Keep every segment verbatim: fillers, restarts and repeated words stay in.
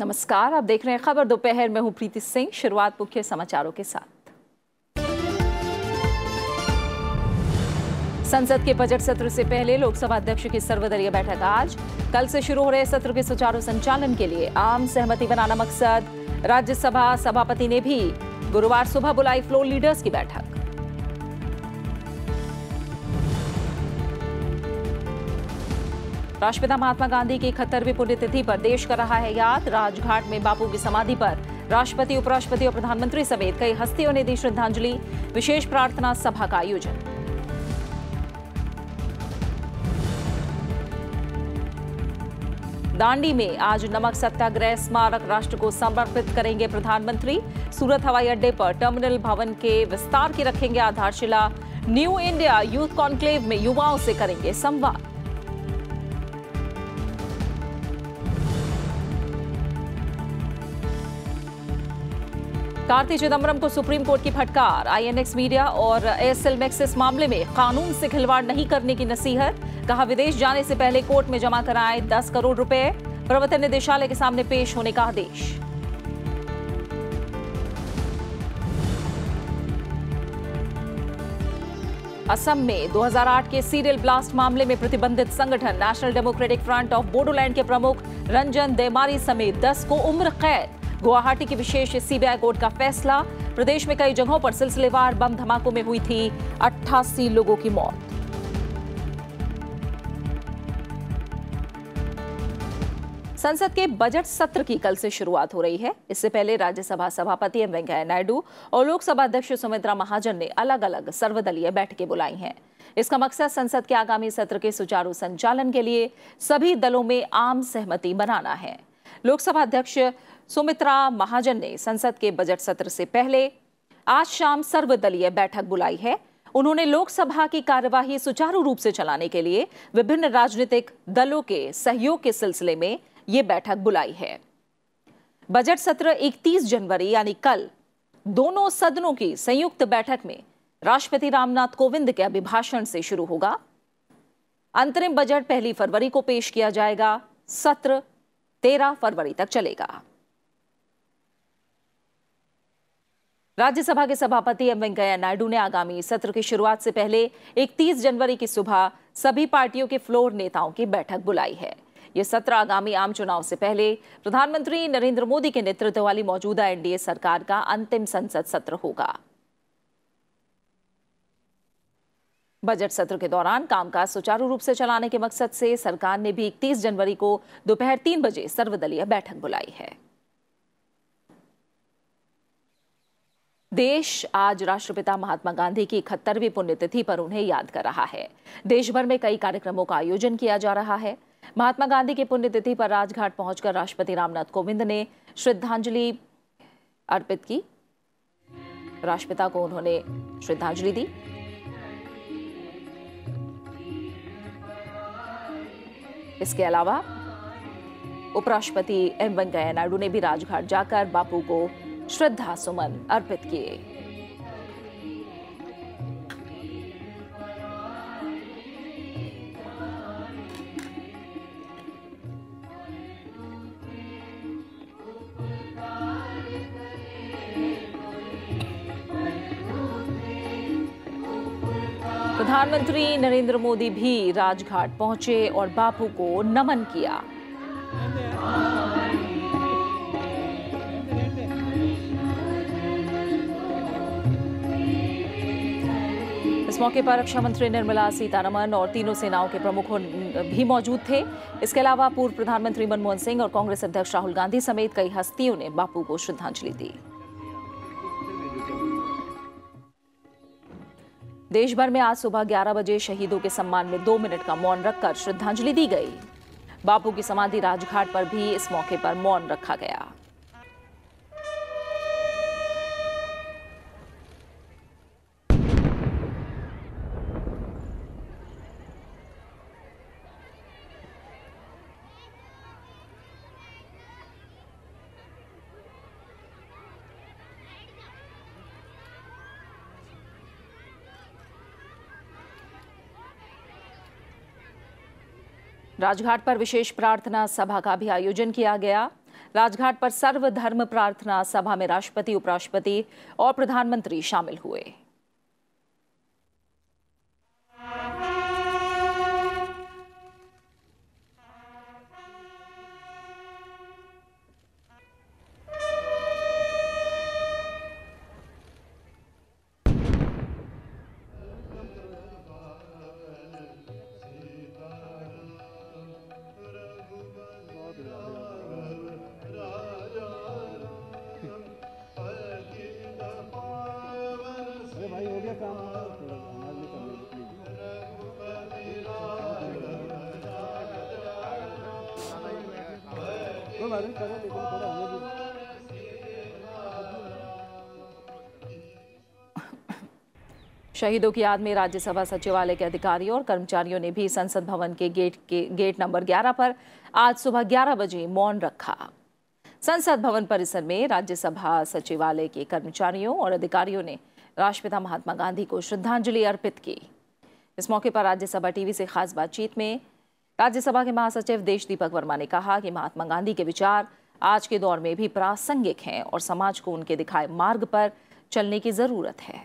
नमस्कार, आप देख रहे हैं खबर दोपहर में। हूं प्रीति सिंह। शुरुआत मुख्य समाचारों के साथ। संसद के बजट सत्र से पहले लोकसभा अध्यक्ष की सर्वदलीय बैठक आज। कल से शुरू हो रहे सत्र के सुचारू संचालन के लिए आम सहमति बनाना मकसद। राज्यसभा सभापति ने भी गुरुवार सुबह बुलाई फ्लोर लीडर्स की बैठक। राष्ट्रपिता महात्मा गांधी की इकहत्तरवीं पुण्यतिथि पर देश कर रहा है याद। राजघाट में बापू की समाधि पर राष्ट्रपति, उपराष्ट्रपति और प्रधानमंत्री समेत कई हस्तियों ने दी श्रद्धांजलि। विशेष प्रार्थना सभा का आयोजन। दांडी में आज नमक सत्याग्रह स्मारक राष्ट्र को समर्पित करेंगे प्रधानमंत्री। सूरत हवाई अड्डे पर टर्मिनल भवन के विस्तार की रखेंगे आधारशिला। न्यू इंडिया यूथ कॉन्क्लेव में युवाओं से करेंगे संवाद। कार्ति चिदंबरम को सुप्रीम कोर्ट की फटकार। आईएनएक्स मीडिया और एयरसेल मैक्सिस मामले में कानून से खिलवाड़ नहीं करने की नसीहत। कहा, विदेश जाने से पहले कोर्ट में जमा कराएं दस करोड़ रुपए। प्रवर्तन निदेशालय के सामने पेश होने का आदेश। असम में दो हज़ार आठ के सीरियल ब्लास्ट मामले में प्रतिबंधित संगठन National democratic front of Bodoland के प्रमुख रंजन देमारी समेत दस को उम्र कैद। गुवाहाटी की विशेष सीबीआई कोर्ट का फैसला। प्रदेश में कई जगहों पर सिलसिलेवार बम धमाकों में हुई थी अट्ठासी लोगों की मौत। संसद के बजट सत्र की कल से शुरुआत हो रही है। इससे पहले राज्यसभा सभापति एम वेंकैया नायडू और लोकसभा अध्यक्ष सुमित्रा महाजन ने अलग अलग सर्वदलीय बैठकें बुलाई हैं। इसका मकसद संसद के आगामी सत्र के सुचारू संचालन के लिए सभी दलों में आम सहमति बनाना है। लोकसभा अध्यक्ष सुमित्रा महाजन ने संसद के बजट सत्र से पहले आज शाम सर्वदलीय बैठक बुलाई है। उन्होंने लोकसभा की कार्यवाही सुचारू रूप से चलाने के लिए विभिन्न राजनीतिक दलों के सहयोग के सिलसिले में ये बैठक बुलाई है। बजट सत्र इकतीस जनवरी यानी कल दोनों सदनों की संयुक्त बैठक में राष्ट्रपति रामनाथ कोविंद के अभिभाषण से शुरू होगा। अंतरिम बजट पहली फरवरी को पेश किया जाएगा। सत्र तेरह फरवरी तक चलेगा। राज्यसभा के सभापति एम वेंकैया नायडू ने आगामी सत्र की शुरुआत से पहले इकतीस जनवरी की सुबह सभी पार्टियों के फ्लोर नेताओं की बैठक बुलाई है। यह सत्र आगामी आम चुनाव से पहले प्रधानमंत्री नरेंद्र मोदी के नेतृत्व वाली मौजूदा एनडीए सरकार का अंतिम संसद सत्र होगा। बजट सत्र के दौरान कामकाज सुचारू रूप से चलाने के मकसद से सरकार ने भी इकतीस जनवरी को दोपहर तीन बजे सर्वदलीय बैठक बुलाई है। देश आज राष्ट्रपिता महात्मा गांधी की इकहत्तरवीं पुण्यतिथि पर उन्हें याद कर रहा है। देश भर में कई कार्यक्रमों का आयोजन किया जा रहा है। महात्मा गांधी की पुण्यतिथि पर राजघाट पहुंचकर राष्ट्रपति रामनाथ कोविंद ने श्रद्धांजलि अर्पित की। राष्ट्रपिता को उन्होंने श्रद्धांजलि दी। इसके अलावा उपराष्ट्रपति एम वेंकैया नायडू ने भी राजघाट जाकर बापू को श्रद्धा सुमन अर्पित किए। प्रधानमंत्री नरेंद्र मोदी भी राजघाट पहुंचे और बापू को नमन किया। इस मौके पर रक्षा मंत्री निर्मला सीतारमण और तीनों सेनाओं के प्रमुखों भी मौजूद थे। इसके अलावा पूर्व प्रधानमंत्री मनमोहन सिंह और कांग्रेस अध्यक्ष राहुल गांधी समेत कई हस्तियों ने बापू को श्रद्धांजलि दी। देश भर में आज सुबह ग्यारह बजे शहीदों के सम्मान में दो मिनट का मौन रखकर श्रद्धांजलि दी गई। बापू की समाधि राजघाट पर भी इस मौके पर मौन रखा गया। राजघाट पर विशेष प्रार्थना सभा का भी आयोजन किया गया। राजघाट पर सर्वधर्म प्रार्थना सभा में राष्ट्रपति, उपराष्ट्रपति और प्रधानमंत्री शामिल हुए। भाई हो गया काम हमारे लिए कर लीजिए कोई बात नहीं करो लेकिन थोड़ा हमें भी शहीदों की याद में राज्यसभा सचिवालय के अधिकारियों और कर्मचारियों ने भी संसद भवन के गेट के गेट नंबर ग्यारह पर आज सुबह ग्यारह बजे मौन रखा। संसद भवन परिसर में राज्यसभा सचिवालय के कर्मचारियों और अधिकारियों ने राष्ट्रपिता महात्मा गांधी को श्रद्धांजलि अर्पित की। इस मौके पर राज्यसभा टीवी से खास बातचीत में राज्यसभा के महासचिव देश दीपक वर्मा ने कहा कि महात्मा गांधी के विचार आज के दौर में भी प्रासंगिक हैं और समाज को उनके दिखाए मार्ग पर चलने की जरूरत है।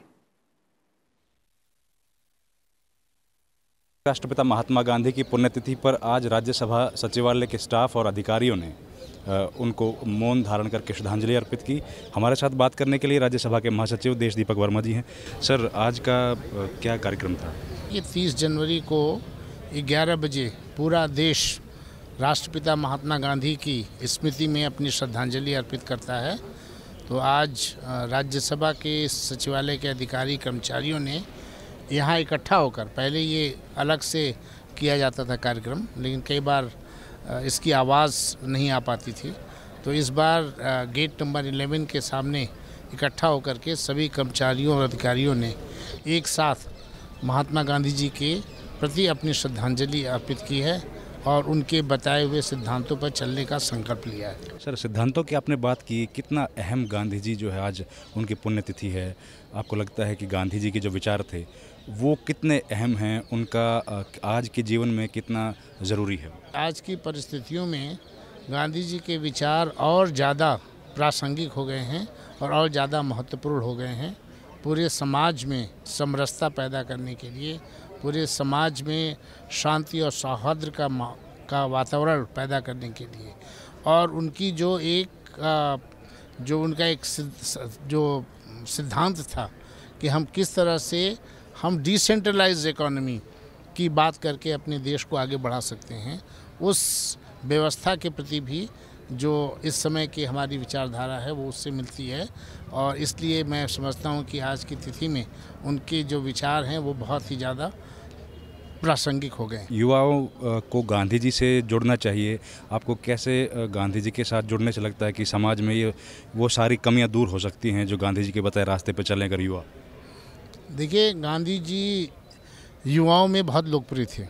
राष्ट्रपिता महात्मा गांधी की पुण्यतिथि पर आज राज्यसभा सचिवालय के स्टाफ और अधिकारियों ने उनको मौन धारण करके श्रद्धांजलि अर्पित की। हमारे साथ बात करने के लिए राज्यसभा के महासचिव देश दीपक वर्मा जी हैं। सर, आज का क्या कार्यक्रम था? ये तीस जनवरी को ग्यारह बजे पूरा देश राष्ट्रपिता महात्मा गांधी की स्मृति में अपनी श्रद्धांजलि अर्पित करता है। तो आज राज्यसभा के सचिवालय के अधिकारी कर्मचारियों ने यहाँ इकट्ठा होकर, पहले ये अलग से किया जाता था कार्यक्रम, लेकिन कई बार इसकी आवाज़ नहीं आ पाती थी, तो इस बार गेट नंबर ग्यारह के सामने इकट्ठा होकर के सभी कर्मचारियों और अधिकारियों ने एक साथ महात्मा गांधी जी के प्रति अपनी श्रद्धांजलि अर्पित की है और उनके बताए हुए सिद्धांतों पर चलने का संकल्प लिया है। सर, सिद्धांतों की आपने बात की, कितना अहम गांधी जी जो है आज उनकी पुण्यतिथि है, आपको लगता है कि गांधी जी के जो विचार थे वो कितने अहम हैं, उनका आज के जीवन में कितना ज़रूरी है? आज की परिस्थितियों में गांधी जी के विचार और ज़्यादा प्रासंगिक हो गए हैं और और ज़्यादा महत्वपूर्ण हो गए हैं। पूरे समाज में समरसता पैदा करने के लिए, पूरे समाज में शांति और सौहार्द का का वातावरण पैदा करने के लिए, और उनकी जो एक जो उनका एक जो सिद्धांत था कि हम किस तरह से हम डिसेंट्रलाइज्ड इकोनॉमी की बात करके अपने देश को आगे बढ़ा सकते हैं, उस व्यवस्था के प्रति भी जो इस समय की हमारी विचारधारा है वो उससे मिलती है। और इसलिए मैं समझता हूँ कि आज की तिथि में उनके जो विचार हैं वो बहुत ही ज़्यादा प्रासंगिक हो गए। युवाओं को गांधी जी से जुड़ना चाहिए। आपको कैसे गांधी जी के साथ जुड़ने से लगता है कि समाज में ये वो सारी कमियां दूर हो सकती हैं जो गांधी जी के बताए रास्ते पर चलें अगर युवा? देखिए, गांधी जी युवाओं में बहुत लोकप्रिय थे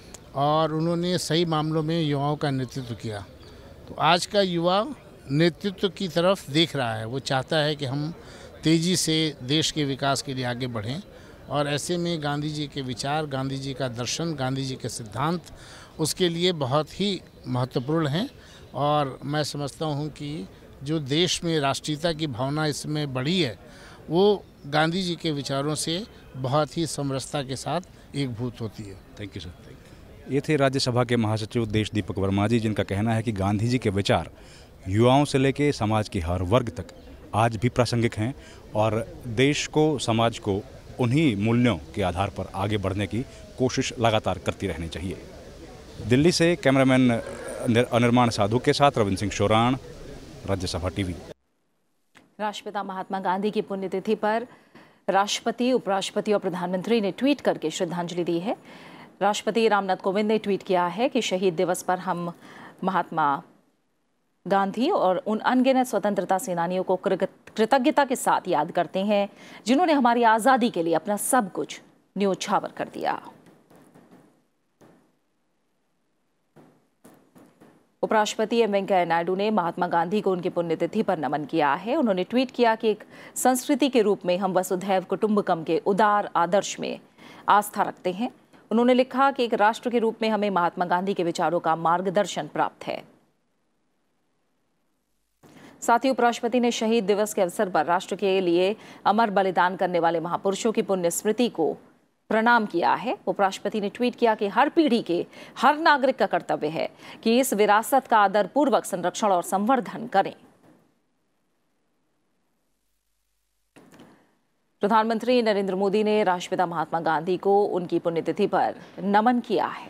और उन्होंने सही मामलों में युवाओं का नेतृत्व किया। तो आज का युवा नेतृत्व की तरफ देख रहा है, वो चाहता है कि हम तेज़ी से देश के विकास के लिए आगे बढ़ें, और ऐसे में गांधी जी के विचार, गांधी जी का दर्शन, गांधी जी के सिद्धांत उसके लिए बहुत ही महत्वपूर्ण हैं। और मैं समझता हूं कि जो देश में राष्ट्रीयता की भावना इसमें बढ़ी है वो गांधी जी के विचारों से बहुत ही समरसता के साथ एकभूत होती है। Thank you sir. ये थे राज्यसभा के महासचिव देश दीपक वर्मा जी, जिनका कहना है कि गांधी जी के विचार युवाओं से लेकर समाज के हर वर्ग तक आज भी प्रासंगिक हैं और देश को, समाज को उन्हीं मूल्यों के आधार पर आगे बढ़ने की कोशिश लगातार करती रहनी चाहिए। दिल्ली से कैमरामैन अनिर्माण साधु के साथ रविंद्र सिंह शोराण, राज्यसभा टीवी। राष्ट्रपिता महात्मा गांधी की पुण्यतिथि पर राष्ट्रपति, उपराष्ट्रपति और प्रधानमंत्री ने ट्वीट करके श्रद्धांजलि दी है। राष्ट्रपति रामनाथ कोविंद ने ट्वीट किया है कि शहीद दिवस पर हम महात्मा गांधी और उन अनगिनत स्वतंत्रता सेनानियों को कृतज्ञता के साथ याद करते हैं जिन्होंने हमारी आज़ादी के लिए अपना सब कुछ न्योछावर कर दिया। उपराष्ट्रपति एम वेंकैया नायडू ने महात्मा गांधी को उनकी पुण्यतिथि पर नमन किया है। उन्होंने ट्वीट किया कि एक संस्कृति के रूप में हम वसुधैव कुटुंबकम के उदार आदर्श में आस्था रखते हैं। उन्होंने लिखा कि एक राष्ट्र के रूप में हमें महात्मा गांधी के विचारों का मार्गदर्शन प्राप्त है। साथ ही उपराष्ट्रपति ने शहीद दिवस के अवसर पर राष्ट्र के लिए अमर बलिदान करने वाले महापुरुषों की पुण्य स्मृति को प्रणाम किया है। उपराष्ट्रपति ने ट्वीट किया कि हर पीढ़ी के हर नागरिक का कर्तव्य है कि इस विरासत का आदरपूर्वक संरक्षण और संवर्धन करें। प्रधानमंत्री नरेंद्र मोदी ने राष्ट्रपिता महात्मा गांधी को उनकी पुण्यतिथि पर नमन किया है।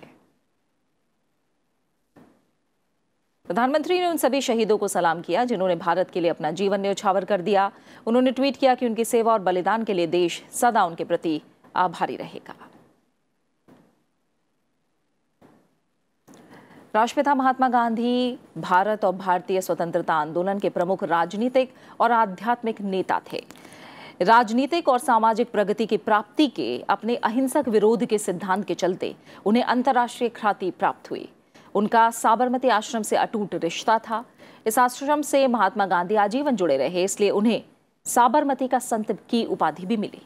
प्रधानमंत्री ने उन सभी शहीदों को सलाम किया जिन्होंने भारत के लिए अपना जीवन न्यौछावर कर दिया। उन्होंने ट्वीट किया कि उनकी सेवा और बलिदान के लिए देश सदा उनके प्रति आभारी रहेगा। राष्ट्रपिता महात्मा गांधी भारत और भारतीय स्वतंत्रता आंदोलन के प्रमुख राजनीतिक और आध्यात्मिक नेता थे। राजनीतिक और सामाजिक प्रगति की प्राप्ति के अपने अहिंसक विरोध के सिद्धांत के चलते उन्हें अंतर्राष्ट्रीय ख्याति प्राप्त हुई। उनका साबरमती आश्रम से अटूट रिश्ता था। इस आश्रम से महात्मा गांधी आजीवन जुड़े रहे, इसलिए उन्हें साबरमती का संत की उपाधि भी मिली।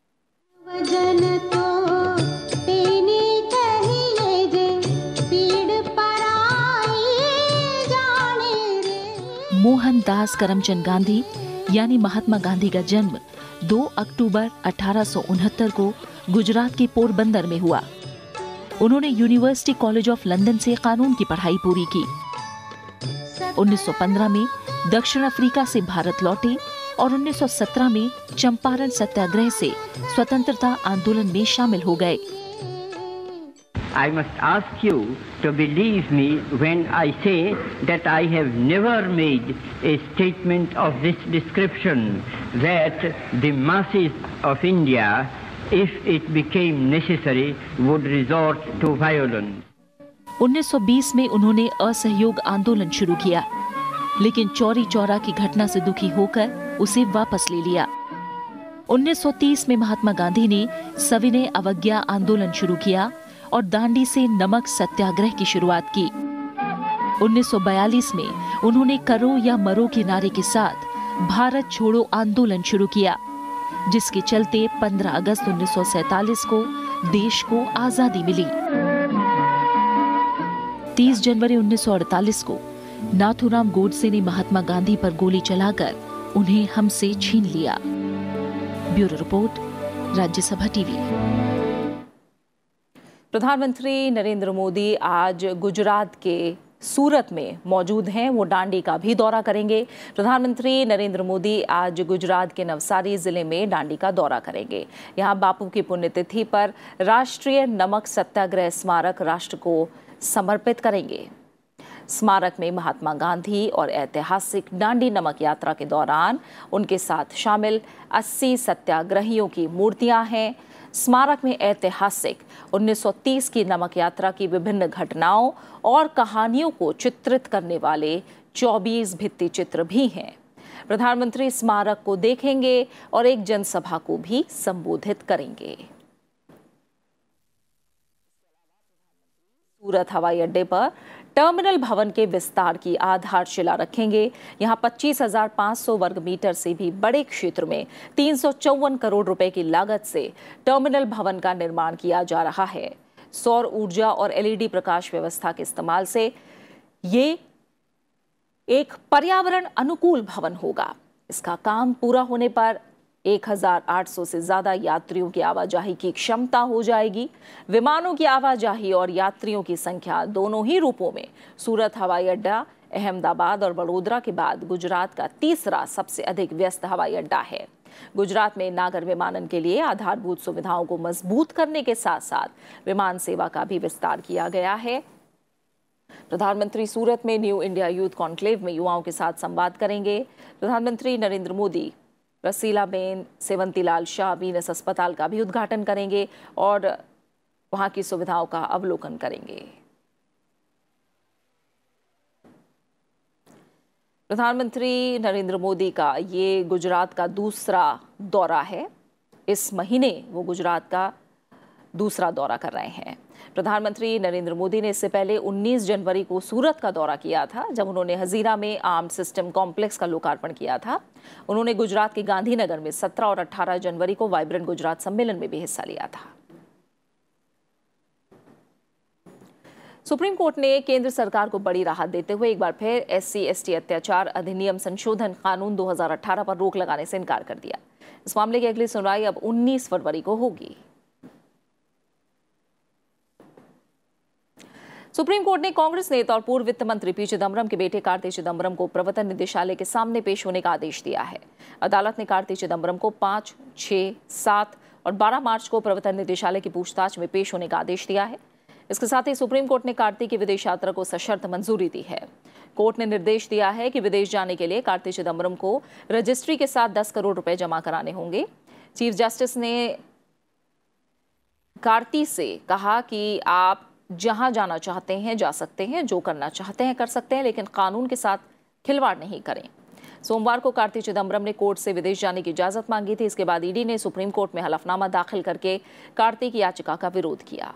मोहनदास करमचंद गांधी यानी महात्मा गांधी का जन्म दो अक्टूबर अठारह सौ उनहत्तर को गुजरात के पोरबंदर में हुआ। उन्होंने यूनिवर्सिटी कॉलेज ऑफ लंदन से कानून की पढ़ाई पूरी की। उन्नीस सौ पंद्रह में दक्षिण अफ्रीका से भारत लौटे और उन्नीस सौ सत्रह में चंपारण सत्याग्रह से स्वतंत्रता आंदोलन में शामिल हो गए। I must ask you to believe me when I say that I have never made a statement of this description, that the masses of India, if it became necessary, would resort to violence. उन्नीस सौ बीस में उन्होंने असहयोग आंदोलन शुरू किया, लेकिन चौरी चौरा की घटना से दुखी होकर उसे वापस ले लिया। उन्नीस सौ तीस में महात्मा गांधी ने सविनय अवज्ञा आंदोलन शुरू किया और दांडी से नमक सत्याग्रह की शुरुआत की। उन्नीस सौ बयालीस में उन्होंने करो या मरो के नारे के साथ भारत छोड़ो आंदोलन शुरू किया, जिसके चलते पंद्रह अगस्त उन्नीस सौ सैतालीस को देश को आजादी मिली। तीस जनवरी उन्नीस सौ अड़तालीस को नाथूराम गोडसे ने महात्मा गांधी पर गोली चलाकर उन्हें हमसे छीन लिया। Bureau report, Rajya Sabha TV. प्रधानमंत्री नरेंद्र मोदी आज गुजरात के सूरत में मौजूद हैं। वो डांडी का भी दौरा करेंगे। प्रधानमंत्री नरेंद्र मोदी आज गुजरात के नवसारी जिले में डांडी का दौरा करेंगे। यहाँ बापू की पुण्यतिथि पर राष्ट्रीय नमक सत्याग्रह स्मारक राष्ट्र को समर्पित करेंगे। स्मारक में महात्मा गांधी और ऐतिहासिक डांडी नमक यात्रा के दौरान उनके साथ शामिल अस्सी सत्याग्रहियों की मूर्तियां हैं। स्मारक में ऐतिहासिक उन्नीस सौ तीस की नमक यात्रा की विभिन्न घटनाओं और कहानियों को चित्रित करने वाले चौबीस भित्ति चित्र भी हैं। प्रधानमंत्री स्मारक को देखेंगे और एक जनसभा को भी संबोधित करेंगे। सूरत हवाई अड्डे पर टर्मिनल भवन के विस्तार की आधारशिला रखेंगे। यहां पच्चीस हजार पाँच सौ वर्ग मीटर से भी बड़े क्षेत्र में तीन सौ चौवन करोड़ रुपए की लागत से टर्मिनल भवन का निर्माण किया जा रहा है। सौर ऊर्जा और एलईडी प्रकाश व्यवस्था के इस्तेमाल से ये एक पर्यावरण अनुकूल भवन होगा। इसका काम पूरा होने पर एक हज़ार आठ सौ से ज्यादा यात्रियों की आवाजाही की क्षमता हो जाएगी। विमानों की आवाजाही और यात्रियों की संख्या दोनों ही रूपों में सूरत हवाई अड्डा अहमदाबाद और वडोदरा के बाद गुजरात का तीसरा सबसे अधिक व्यस्त हवाई अड्डा है। गुजरात में नागर विमानन के लिए आधारभूत सुविधाओं को मजबूत करने के साथ साथ विमान सेवा का भी विस्तार किया गया है। प्रधानमंत्री सूरत में न्यू इंडिया यूथ कॉन्क्लेव में युवाओं के साथ संवाद करेंगे। प्रधानमंत्री नरेंद्र मोदी रसीलाबेन सेवंतीलाल शाह वीनस अस्पताल का भी उद्घाटन करेंगे और वहां की सुविधाओं का अवलोकन करेंगे। प्रधानमंत्री नरेंद्र मोदी का ये गुजरात का दूसरा दौरा है। इस महीने वो गुजरात का दूसरा दौरा कर रहे हैं। प्रधानमंत्री नरेंद्र मोदी ने इससे पहले उन्नीस जनवरी को सूरत का दौरा किया था, जब उन्होंने हजीरा में आर्म्ड सिस्टम कॉम्प्लेक्स का लोकार्पण किया था। उन्होंने गुजरात के गांधीनगर में सत्रह और अठारह जनवरी को वाइब्रेंट गुजरात सम्मेलन में भी हिस्सा लिया था। सुप्रीम कोर्ट ने केंद्र सरकार को बड़ी राहत देते हुए एक बार फिर एससी एसटी अत्याचार अधिनियम संशोधन कानून दो हज़ार अठारह पर रोक लगाने से इनकार कर दिया। इस मामले की अगली सुनवाई अब उन्नीस फरवरी को होगी। सुप्रीम कोर्ट ने कांग्रेस नेता और पूर्व वित्त मंत्री पी चिदम्बरम के बेटे कार्ति चिदम्बरम को प्रवर्तन निदेशालय के सामने पेश होने का आदेश दिया है। अदालत ने कार्ति चिदम्बरम को पाँच, छह, सात और बारह मार्च को प्रवर्तन निदेशालय की पूछताछ में पेश होने का आदेश दिया है। इसके साथ ही सुप्रीम कोर्ट ने कार्ति की विदेश यात्रा को सशर्त मंजूरी दी है। कोर्ट ने निर्देश दिया है कि विदेश जाने के लिए कार्ति चिदम्बरम को रजिस्ट्री के साथ दस करोड़ रुपए जमा कराने होंगे। चीफ जस्टिस ने कार्ति से कहा कि आप जहां जाना चाहते हैं जा सकते हैं, जो करना चाहते हैं कर सकते हैं, लेकिन कानून के साथ खिलवाड़ नहीं करें। सोमवार को कार्ति चिदम्बरम ने कोर्ट से विदेश जाने की इजाजत मांगी थी। इसके बाद ईडी ने सुप्रीम कोर्ट में हलफनामा दाखिल करके कार्ति की याचिका का विरोध किया।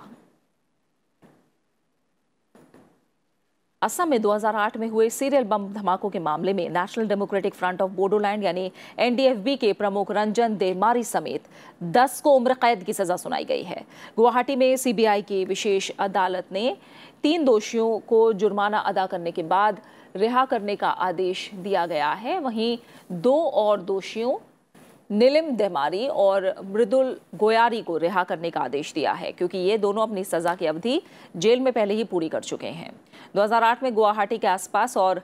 असम में दो हज़ार आठ में हुए सीरियल बम धमाकों के मामले में national democratic front of Bodoland यानी एनडीएफबी के प्रमुख रंजन देमारी समेत दस को उम्र कैद की सजा सुनाई गई है। गुवाहाटी में सीबीआई की विशेष अदालत ने तीन दोषियों को जुर्माना अदा करने के बाद रिहा करने का आदेश दिया गया है। वहीं दो और दोषियों नीलिम देमारी और मृदुल गोयारी को रिहा करने का आदेश दिया है, क्योंकि ये दोनों अपनी सजा की अवधि जेल में पहले ही पूरी कर चुके हैं। दो हज़ार आठ में गुवाहाटी के आसपास और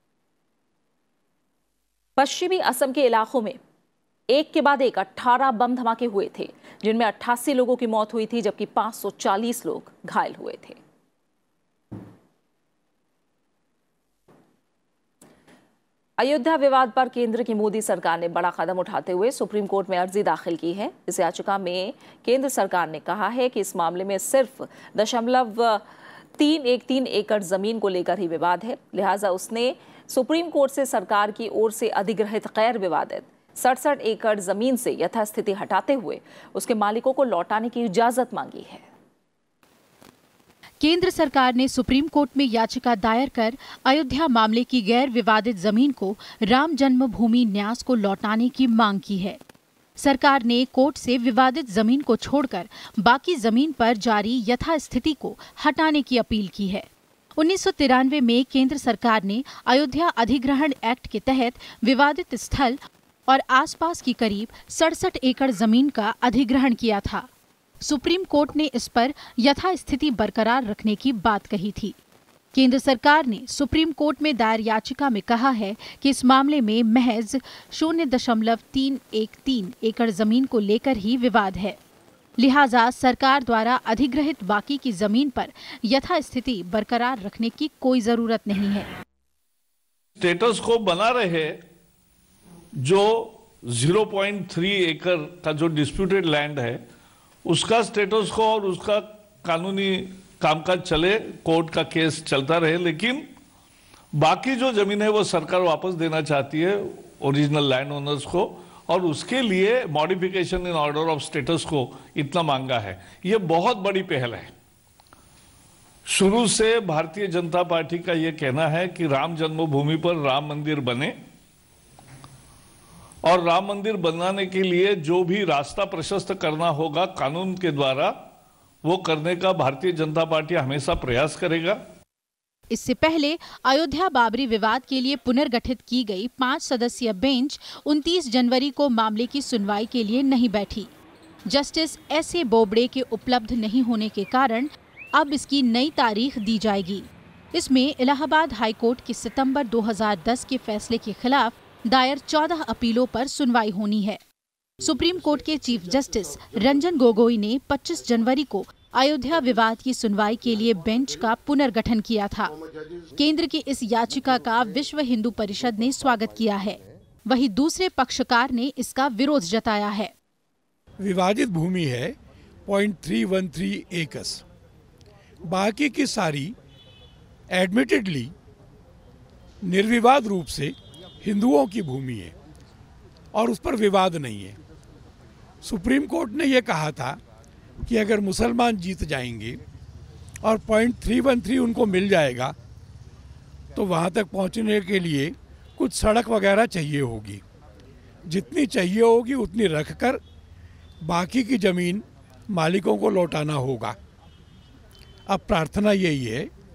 पश्चिमी असम के इलाकों में एक के बाद एक अठारह बम धमाके हुए थे, जिनमें अट्ठासी लोगों की मौत हुई थी, जबकि पाँच सौ चालीस लोग घायल हुए थे। अयोध्या विवाद पर केंद्र की मोदी सरकार ने बड़ा कदम उठाते हुए सुप्रीम कोर्ट में अर्जी दाखिल की है। इस याचिका में केंद्र सरकार ने कहा है कि इस मामले में सिर्फ दशमलव तीन एक तीन एकड़ जमीन को लेकर ही विवाद है, लिहाजा उसने सुप्रीम कोर्ट से सरकार की ओर से अधिग्रहित गैर विवादित सड़सठ एकड़ जमीन से यथास्थिति हटाते हुए उसके मालिकों को लौटाने की इजाजत मांगी है। केंद्र सरकार ने सुप्रीम कोर्ट में याचिका दायर कर अयोध्या मामले की गैर विवादित जमीन को राम जन्मभूमि न्यास को लौटाने की मांग की है। सरकार ने कोर्ट से विवादित जमीन को छोड़कर बाकी जमीन पर जारी यथास्थिति को हटाने की अपील की है। उन्नीस सौ तिरानवे में केंद्र सरकार ने अयोध्या अधिग्रहण एक्ट के तहत विवादित स्थल और आसपास की करीब सड़सठ एकड़ जमीन का अधिग्रहण किया था। सुप्रीम कोर्ट ने इस पर यथास्थिति बरकरार रखने की बात कही थी। केंद्र सरकार ने सुप्रीम कोर्ट में दायर याचिका में कहा है कि इस मामले में महज शून्य दशमलव तीन एक तीन एकड़ जमीन को लेकर ही विवाद है, लिहाजा सरकार द्वारा अधिग्रहित बाकी की जमीन पर यथास्थिति बरकरार रखने की कोई जरूरत नहीं है। स्टेटस को बना रहे जो ज़ीरो पॉइंट थ्री एकड़ का जो डिस्प्यूटेड लैंड है उसका स्टेटस को और उसका कानूनी कामकाज चले, कोर्ट का केस चलता रहे, लेकिन बाकी जो जमीन है वो सरकार वापस देना चाहती है ओरिजिनल लैंड ओनर्स को, और उसके लिए modification in order of status को इतना मांगा है। ये बहुत बड़ी पहल है। शुरू से भारतीय जनता पार्टी का ये कहना है कि राम जन्मभूमि पर राम मंदिर बने, और राम मंदिर बनाने के लिए जो भी रास्ता प्रशस्त करना होगा कानून के द्वारा, वो करने का भारतीय जनता पार्टी हमेशा प्रयास करेगा। इससे पहले अयोध्या बाबरी विवाद के लिए पुनर्गठित की गई पांच सदस्यीय बेंच उनतीस जनवरी को मामले की सुनवाई के लिए नहीं बैठी। जस्टिस एस ए बोबड़े के उपलब्ध नहीं होने के कारण अब इसकी नई तारीख दी जाएगी। इसमें इलाहाबाद हाईकोर्ट के सितंबर दो हज़ार दस के फैसले के खिलाफ दायर चौदह अपीलों पर सुनवाई होनी है। सुप्रीम कोर्ट के चीफ जस्टिस रंजन गोगोई ने पच्चीस जनवरी को अयोध्या विवाद की सुनवाई के लिए बेंच का पुनर्गठन किया था। केंद्र की इस याचिका का विश्व हिंदू परिषद ने स्वागत किया है, वहीं दूसरे पक्षकार ने इसका विरोध जताया है। विवादित भूमि है point three one three acres, बाकी की सारी एडमिटेडली निर्विवाद रूप से हिंदुओं की भूमि है और उस पर विवाद नहीं है। सुप्रीम कोर्ट ने यह कहा था कि अगर मुसलमान जीत जाएंगे और पॉइंट थ्री वन थ्री उनको मिल जाएगा तो वहाँ तक पहुँचने के लिए कुछ सड़क वगैरह चाहिए होगी, जितनी चाहिए होगी उतनी रखकर बाकी की ज़मीन मालिकों को लौटाना होगा। अब प्रार्थना यही है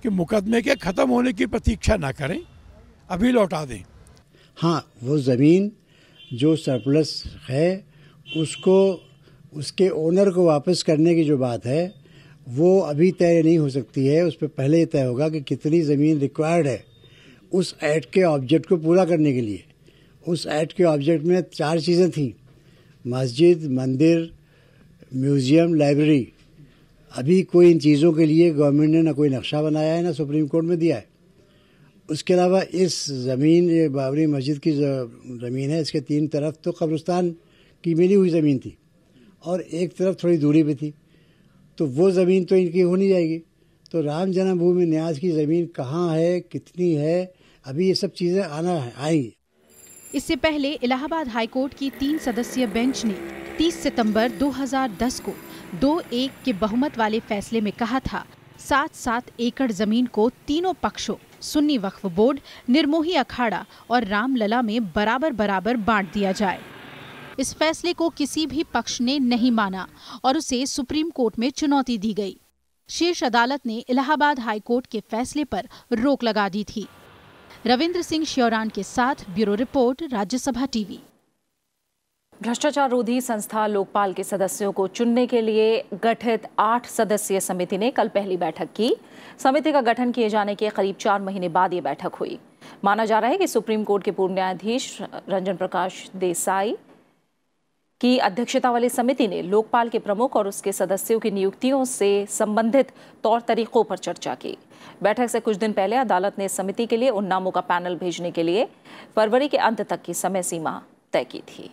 कि मुकदमे के ख़त्म होने की प्रतीक्षा ना करें, अभी लौटा दें। हाँ, वो ज़मीन जो सरप्लस है उसको उसके ओनर को वापस करने की जो बात है वो अभी तय नहीं हो सकती है। उस पर पहले ही तय होगा कि कितनी ज़मीन रिक्वायर्ड है उस एक्ट के ऑब्जेक्ट को पूरा करने के लिए। उस एक्ट के ऑब्जेक्ट में चार चीज़ें थीं, मस्जिद, मंदिर, म्यूज़ियम, लाइब्रेरी। अभी कोई इन चीज़ों के लिए गवर्नमेंट ने ना कोई नक्शा बनाया है ना सुप्रीम कोर्ट में दिया है। उसके अलावा इस ज़मीन, ये बाबरी मस्जिद की ज़मीन है, इसके तीन तरफ तो कब्रिस्तान की मिली हुई ज़मीन थी और एक तरफ थोड़ी दूरी पे थी, तो वो ज़मीन तो इनकी हो नहीं जाएगी। तो राम जन्मभूमि न्यास की ज़मीन कहाँ है, कितनी है, अभी ये सब चीज़ें आना आएंगी। इससे पहले इलाहाबाद हाईकोर्ट की तीन सदस्यीय बेंच ने तीस सितंबर दो हज़ार दस को दो एक के बहुमत वाले फैसले में कहा था सात सात एकड़ जमीन को तीनों पक्षों सुन्नी वक्फ बोर्ड, निर्मोही अखाड़ा और रामलला में बराबर बराबर बांट दिया जाए। इस फैसले को किसी भी पक्ष ने नहीं माना और उसे सुप्रीम कोर्ट में चुनौती दी गई। शीर्ष अदालत ने इलाहाबाद हाईकोर्ट के फैसले पर रोक लगा दी थी। रविंद्र सिंह श्योरान के साथ ब्यूरो रिपोर्ट, राज्यसभा टीवी। भ्रष्टाचार रोधी संस्था लोकपाल के सदस्यों को चुनने के लिए गठित आठ सदस्यीय समिति ने कल पहली बैठक की। समिति का गठन किए जाने के करीब चार महीने बाद ये बैठक हुई। माना जा रहा है कि सुप्रीम कोर्ट के पूर्व न्यायाधीश रंजन प्रकाश देसाई की अध्यक्षता वाली समिति ने लोकपाल के प्रमुख और उसके सदस्यों की नियुक्तियों से संबंधित तौर तरीकों पर चर्चा की। बैठक से कुछ दिन पहले अदालत ने समिति के लिए उन नामों का पैनल भेजने के लिए फरवरी के अंत तक की समय सीमा तय की थी।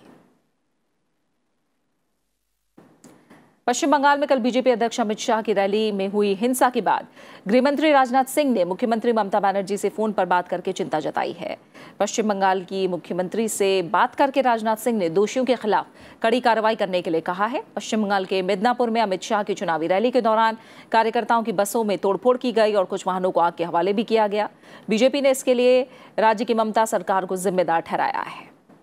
पश्चिम बंगाल में कल बीजेपी अध्यक्ष अमित शाह की रैली में हुई हिंसा के बाद गृहमंत्री राजनाथ सिंह ने मुख्यमंत्री ममता बनर्जी से फोन पर बात करके चिंता जताई है। पश्चिम बंगाल की मुख्यमंत्री से बात करके राजनाथ सिंह ने दोषियों के खिलाफ कड़ी कार्रवाई करने के लिए कहा है। पश्चिम बंगाल के मिदनापुर में अमित शाह की चुनावी रैली के दौरान कार्यकर्ताओं की बसों में तोड़फोड़ की गई और कुछ वाहनों को आग के हवाले भी किया गया। बीजेपी ने इसके लिए राज्य की ममता सरकार को जिम्मेदार ठहराया है।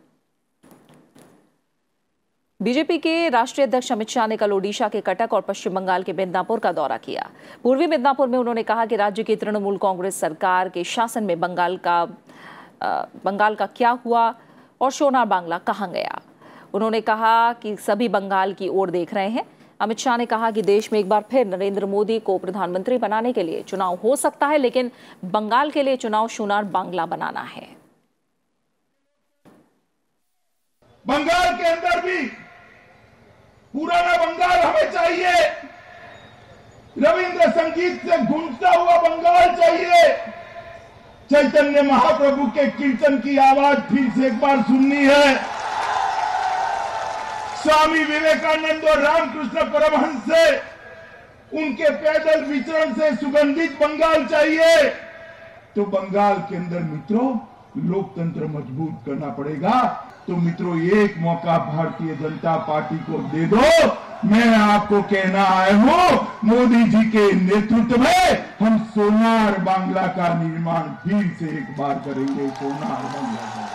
बीजेपी के राष्ट्रीय अध्यक्ष अमित शाह ने कल ओडिशा के कटक और पश्चिम बंगाल के मिदनापुर का दौरा किया। पूर्वी मिदनापुर में उन्होंने कहा कि राज्य की तृणमूल कांग्रेस सरकार के शासन में बंगाल का बंगाल का क्या हुआ और सोनार बांग्ला कहां गया। उन्होंने कहा कि सभी बंगाल की ओर देख रहे हैं। अमित शाह ने कहा कि देश में एक बार फिर नरेंद्र मोदी को प्रधानमंत्री बनाने के लिए चुनाव हो सकता है, लेकिन बंगाल के लिए चुनाव सोनार बांग्ला बनाना है। बंगाल के अंदर भी पुराना बंगाल हमें चाहिए, रविंद्र संगीत से गूंजता हुआ बंगाल चाहिए। चैतन्य महाप्रभु के कीर्तन की आवाज फिर से एक बार सुननी है। स्वामी विवेकानंद और रामकृष्ण परमहंस से उनके पैदल विचरण से सुगंधित बंगाल चाहिए। तो बंगाल के अंदर मित्रों लोकतंत्र मजबूत करना पड़ेगा। तो मित्रों एक मौका भारतीय जनता पार्टी को दे दो। मैं आपको कहना आया हूं, मोदी जी के नेतृत्व में हम सोनार बांग्ला का निर्माण फिर से एक बार करेंगे। सोनार बांग्ला।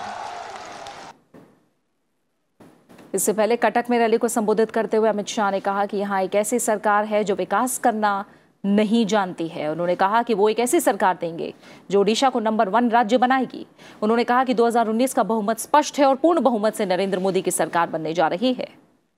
इससे पहले कटक में रैली को संबोधित करते हुए अमित शाह ने कहा कि यहां एक ऐसी सरकार है जो विकास करना नहीं जानती है। उन्होंने कहा कि वो एक ऐसी सरकार देंगे जो ओडिशा को नंबर वन राज्य बनाएगी। उन्होंने कहा कि दो हज़ार उन्नीस का बहुमत स्पष्ट है और पूर्ण बहुमत से नरेंद्र मोदी की सरकार बनने जा रही है।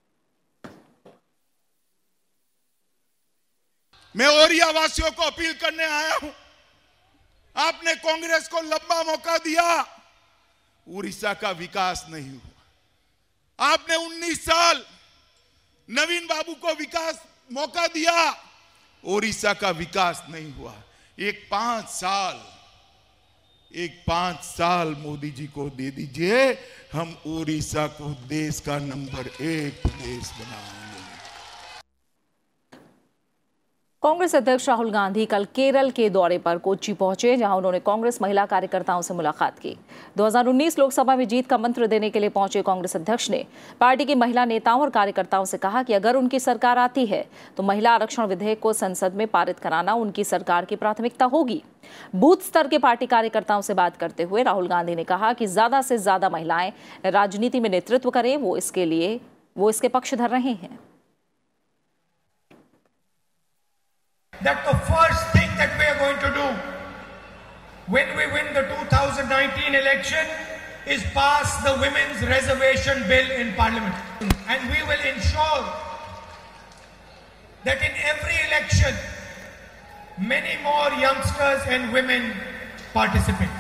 मैं ओडिशा वासियों को अपील करने आया हूं, आपने कांग्रेस को लंबा मौका दिया, उड़ीसा का विकास नहीं हुआ। आपने उन्नीस साल नवीन बाबू को विकास मौका दिया, ओडिशा का विकास नहीं हुआ। एक पांच साल एक पांच साल मोदी जी को दे दीजिए, हम ओडिशा को देश का नंबर एक प्रदेश बनाएंगे। कांग्रेस अध्यक्ष राहुल गांधी कल केरल के दौरे पर कोच्चि पहुंचे, जहां उन्होंने कांग्रेस महिला कार्यकर्ताओं से मुलाकात की। दो हज़ार उन्नीस लोकसभा में जीत का मंत्र देने के लिए पहुंचे कांग्रेस अध्यक्ष ने पार्टी की महिला नेताओं और कार्यकर्ताओं से कहा कि अगर उनकी सरकार आती है तो महिला आरक्षण विधेयक को संसद में पारित कराना उनकी सरकार की प्राथमिकता होगी। बूथ स्तर के पार्टी कार्यकर्ताओं से बात करते हुए राहुल गांधी ने कहा कि ज्यादा से ज्यादा महिलाएं राजनीति में नेतृत्व करें, वो इसके लिए वो इसके पक्षधर रहे हैं। That the first thing that we are going to do when we win the two thousand nineteen election is pass the women's reservation bill in Parliament. And we will ensure that in every election, many more youngsters and women participate.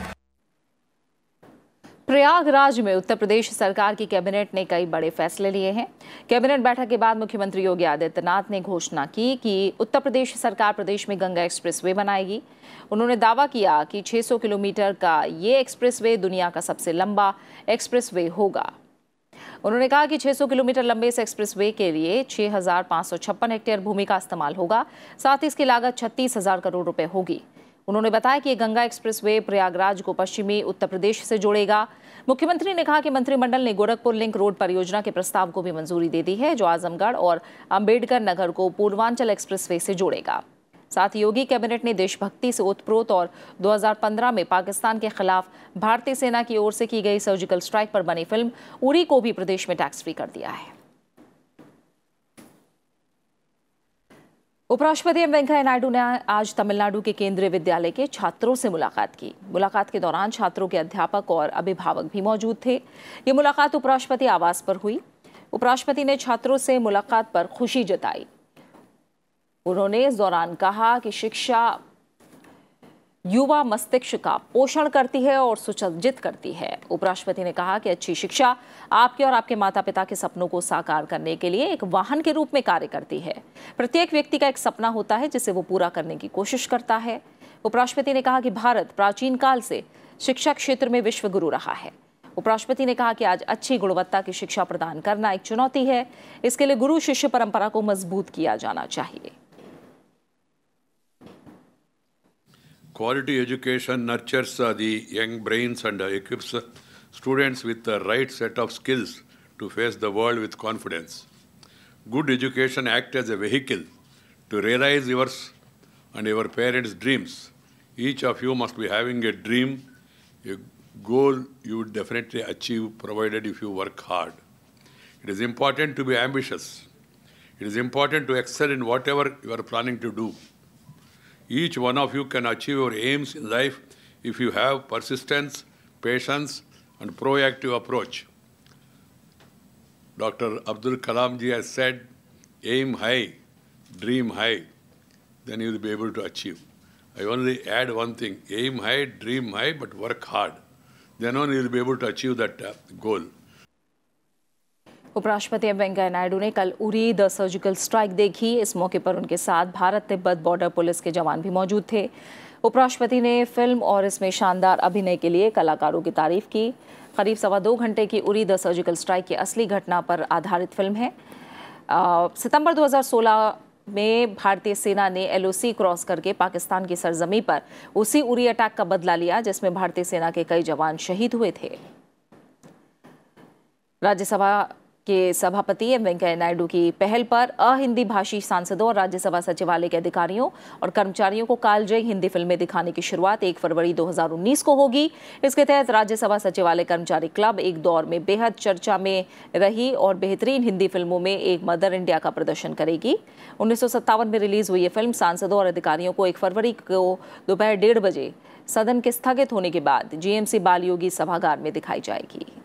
Prayagraj में उत्तर प्रदेश सरकार की cabinet ने कई बड़े फैसले लिए हैं। Cabinet बैठक के बाद मुख्यमंत्री योगी आदित्यनाथ ने घोषणा की कि उत्तर प्रदेश सरकार प्रदेश में गंगा एक्सप्रेसवे बनाएगी। उन्होंने दावा किया कि छह सौ किलोमीटर का ये एक्सप्रेसवे दुनिया का सबसे लंबा एक्सप्रेसवे होगा। उन्होंने कहा कि छह सौ किलोमीटर लंबे इस एक्सप्रेसवे के लिए छह हजार पाँच सौ छप्पन हेक्टेयर भूमि का इस्तेमाल होगा। साथ ही इसकी लागत छत्तीस हजार करोड़ रुपए होगी। उन्होंने बताया कि गंगा एक्सप्रेसवे प्रयागराज को पश्चिमी उत्तर प्रदेश से जोड़ेगा। मुख्यमंत्री ने कहा कि मंत्रिमंडल ने गोरखपुर लिंक रोड परियोजना के प्रस्ताव को भी मंजूरी दे दी है, जो आजमगढ़ और अंबेडकर नगर को पूर्वांचल एक्सप्रेसवे से जोड़ेगा। साथ ही योगी कैबिनेट ने देशभक्ति से ओतप्रोत और दो हज़ार पंद्रह में पाकिस्तान के खिलाफ भारतीय सेना की ओर से की गई सर्जिकल स्ट्राइक पर बनी फिल्म उरी को भी प्रदेश में टैक्स फ्री कर दिया है। उपराष्ट्रपति एम वेंकैया नायडू ने आज तमिलनाडु के केंद्रीय विद्यालय के छात्रों से मुलाकात की। मुलाकात के दौरान छात्रों के अध्यापक और अभिभावक भी मौजूद थे। ये मुलाकात उपराष्ट्रपति आवास पर हुई। उपराष्ट्रपति ने छात्रों से मुलाकात पर खुशी जताई। उन्होंने इस दौरान कहा कि शिक्षा युवा मस्तिष्क का पोषण करती है और सुसज्जित करती है। उपराष्ट्रपति ने कहा कि अच्छी शिक्षा आपके और आपके माता पिता के सपनों को साकार करने के लिए एक वाहन के रूप में कार्य करती है। प्रत्येक व्यक्ति का एक सपना होता है जिसे वो पूरा करने की कोशिश करता है। उपराष्ट्रपति ने कहा कि भारत प्राचीन काल से शिक्षा क्षेत्र में विश्व गुरु रहा है। उपराष्ट्रपति ने कहा कि आज अच्छी गुणवत्ता की शिक्षा प्रदान करना एक चुनौती है। इसके लिए गुरु शिष्य परंपरा को मजबूत किया जाना चाहिए। Quality education nurtures uh, the young brains and uh, equips uh, students with the right set of skills to face the world with confidence. Good education acts as a vehicle to realize yours and your parents' dreams. Each of you must be having a dream, a goal you would definitely achieve provided if you work hard. It is important to be ambitious. It is important to excel in whatever you are planning to do. Each one of you can achieve your aims in life if you have persistence, patience, and proactive approach. Doctor Abdul Kalam ji has said, aim high, dream high, then you will be able to achieve. I only add one thing, aim high, dream high, but work hard. Then only you will be able to achieve that uh, goal. उपराष्ट्रपति M Venkaiah Naidu ने कल Uri the surgical strike देखी। इस मौके पर उनके साथ Bharat Tibet border police के जवान भी मौजूद थे। उपराष्ट्रपति ने फिल्म और इसमें शानदार अभिनय के लिए कलाकारों की तारीफ की। करीब सवा दो घंटे की उरी द सर्जिकल स्ट्राइक की असली घटना पर आधारित फिल्म है। सितंबर दो हज़ार सोलह में भारतीय सेना ने एल ओ सी क्रॉस करके पाकिस्तान की सरजमी पर उसी उरी अटैक का बदला लिया, जिसमें भारतीय सेना के कई जवान शहीद हुए थे। राज्यसभा के सभापति एम वेंकैया नायडू की पहल पर अहिंदी भाषी सांसदों और राज्यसभा सचिवालय के अधिकारियों और कर्मचारियों को कालजयी हिंदी फिल्में दिखाने की शुरुआत एक फरवरी दो हज़ार उन्नीस को होगी। इसके तहत राज्यसभा सचिवालय कर्मचारी क्लब एक दौर में बेहद चर्चा में रही और बेहतरीन हिंदी फिल्मों में एक मदर इंडिया का प्रदर्शन करेगी। उन्नीस सौ सत्तावन में रिलीज हुई ये फिल्म सांसदों और अधिकारियों को एक फरवरी को दोपहर डेढ़ बजे सदन के स्थगित होने के बाद जी एम सी बाल योगी सभागार में दिखाई जाएगी।